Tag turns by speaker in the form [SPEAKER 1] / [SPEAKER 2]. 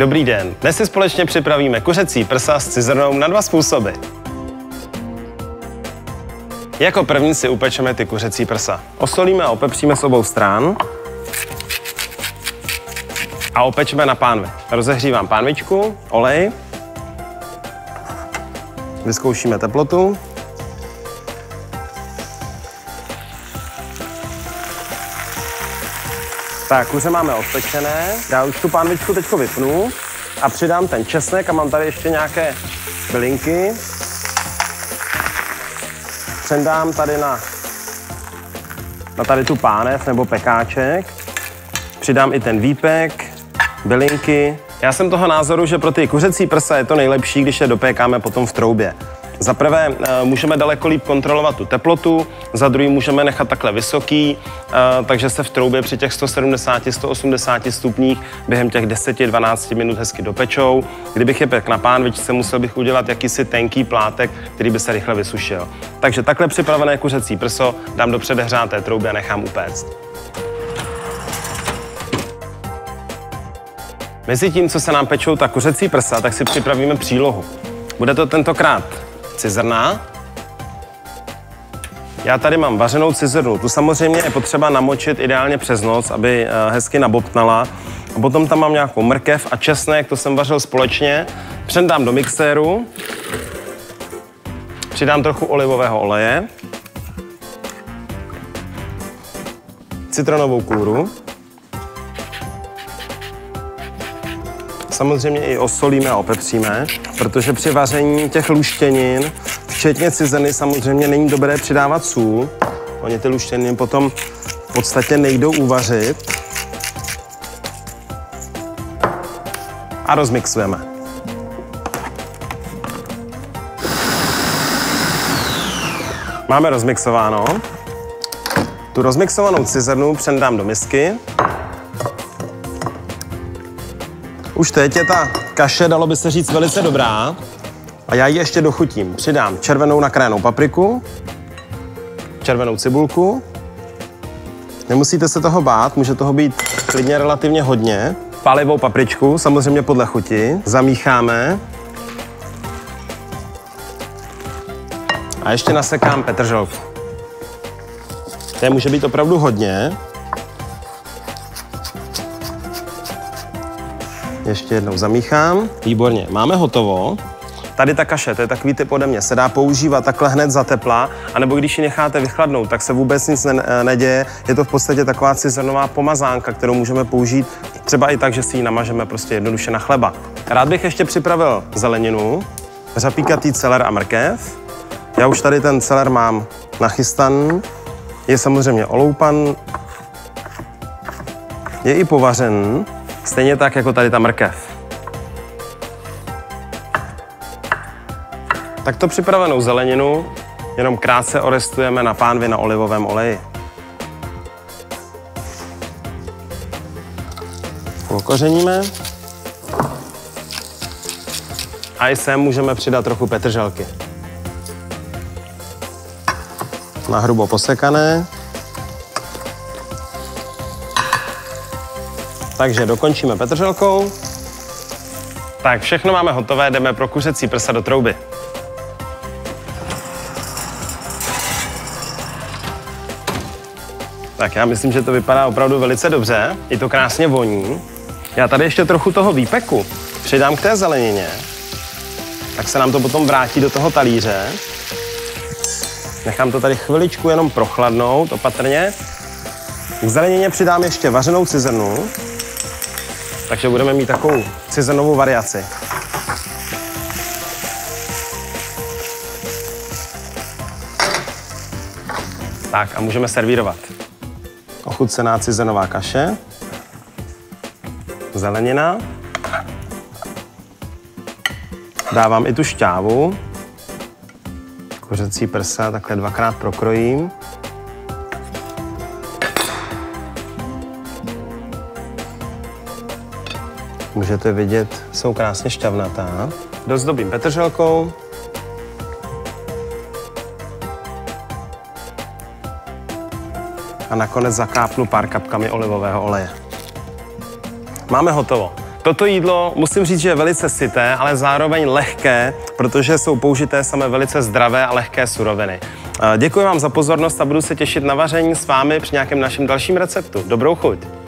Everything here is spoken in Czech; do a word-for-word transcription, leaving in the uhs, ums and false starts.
[SPEAKER 1] Dobrý den, dnes si společně připravíme kuřecí prsa s cizrnou na dva způsoby. Jako první si upečeme ty kuřecí prsa. Osolíme a opepříme z obou stran a opečeme na pánvi. Rozehřívám pánvičku, olej, vyzkoušíme teplotu. Tak, kuře máme odpečené. Já už tu pánvičku teď vypnu a přidám ten česnek a mám tady ještě nějaké bylinky. Přendám tady na, na tady tu pánev nebo pekáček. Přidám i ten výpek, bylinky. Já jsem toho názoru, že pro ty kuřecí prsa je to nejlepší, když je dopékáme potom v troubě. Za prvé můžeme daleko líp kontrolovat tu teplotu, za druhý můžeme nechat takhle vysoký, takže se v troubě při těch sto sedmdesáti až sto osmdesáti stupních během těch deseti dvanácti minut hezky dopečou. Kdybych je pekl na pánvičce, musel bych udělat jakýsi tenký plátek, který by se rychle vysušil. Takže takhle připravené kuřecí prso dám do předehřáté trouby a nechám upéct. Mezi tím, co se nám pečou ta kuřecí prsa, tak si připravíme přílohu. Bude to tentokrát cizrna. Já tady mám vařenou cizrnu. Tu samozřejmě je potřeba namočit ideálně přes noc, aby hezky nabobtnala. A potom tam mám nějakou mrkev a česnek, to jsem vařil společně. Přendám do mixéru. Přidám trochu olivového oleje. Citronovou kůru. Samozřejmě i osolíme a opepříme, protože při vaření těch luštěnin, včetně cizrny, samozřejmě není dobré přidávat sůl. Oni ty luštěniny potom v podstatě nejdou uvařit. A rozmixujeme. Máme rozmixováno. Tu rozmixovanou cizrnu přendám do misky. Už teď je ta kaše, dalo by se říct, velice dobrá. A já ji ještě dochutím. Přidám červenou nakrájenou papriku, červenou cibulku. Nemusíte se toho bát, může toho být klidně relativně hodně. Pálivou papričku, samozřejmě podle chuti. Zamícháme. A ještě nasekám petrželku. To může být opravdu hodně. Ještě jednou zamíchám. Výborně, máme hotovo. Tady ta kaše, to je takový typ ode mě, se dá používat takhle hned za tepla, anebo když ji necháte vychladnout, tak se vůbec nic ne neděje. Je to v podstatě taková cizrnová pomazánka, kterou můžeme použít třeba i tak, že si ji namažeme prostě jednoduše na chleba. Rád bych ještě připravil zeleninu, řapíkatý celer a mrkev. Já už tady ten celer mám nachystaný. Je samozřejmě oloupan, je i povařený. Stejně tak, jako tady ta mrkev. Takto připravenou zeleninu jenom krátce orestujeme na pánvi na olivovém oleji. Okořeníme. A i sem můžeme přidat trochu petrželky. Nahrubo posekané. Takže dokončíme petrželkou. Tak, všechno máme hotové, jdeme pro kuřecí prsa do trouby. Tak já myslím, že to vypadá opravdu velice dobře. I to krásně voní. Já tady ještě trochu toho výpeku přidám k té zelenině. Tak se nám to potom vrátí do toho talíře. Nechám to tady chviličku jenom prochladnout, opatrně. K zelenině přidám ještě vařenou cizrnu. Takže budeme mít takovou cizrnovou variaci. Tak a můžeme servírovat. Ochucená cizrnová kaše, zelenina. Dávám i tu šťávu. Kuřecí prsa takhle dvakrát prokrojím. Můžete vidět, jsou krásně šťavnatá. Dozdobím petrželkou. A nakonec zakápnu pár kapkami olivového oleje. Máme hotovo. Toto jídlo musím říct, že je velice syté, ale zároveň lehké, protože jsou použité samé velice zdravé a lehké suroviny. Děkuji vám za pozornost a budu se těšit na vaření s vámi při nějakém našem dalším receptu. Dobrou chuť!